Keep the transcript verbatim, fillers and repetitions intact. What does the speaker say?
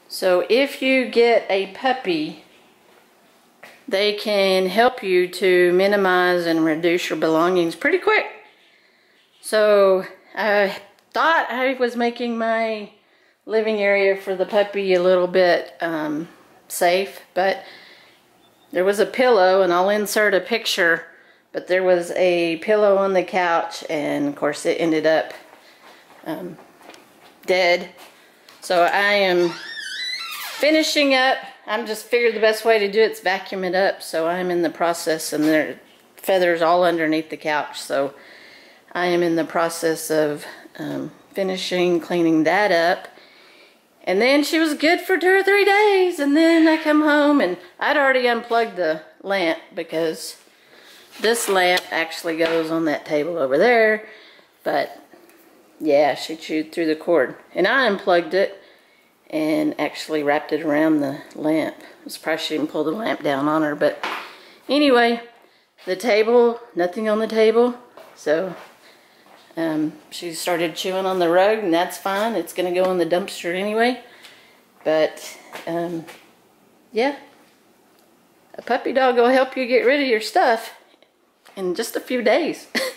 So if you get a puppy, they can help you to minimize and reduce your belongings pretty quick. So I thought I was making my living area for the puppy a little bit um, safe, but there was a pillow, and I'll insert a picture, but there was a pillow on the couch, and of course it ended up um, dead. So I am finishing up. I'm just figured the best way to do it is vacuum it up. So I'm in the process, and there are feathers all underneath the couch. So I am in the process of um, finishing cleaning that up. And then she was good for two or three days. And then I come home, and I'd already unplugged the lamp because this lamp actually goes on that table over there. But yeah, she chewed through the cord. And I unplugged it and actually wrapped it around the lamp. I'm surprised she didn't pull the lamp down on her. But anyway, the table, nothing on the table. So um, she started chewing on the rug, and that's fine. It's going to go in the dumpster anyway. But um, yeah, a puppy dog will help you get rid of your stuff in just a few days.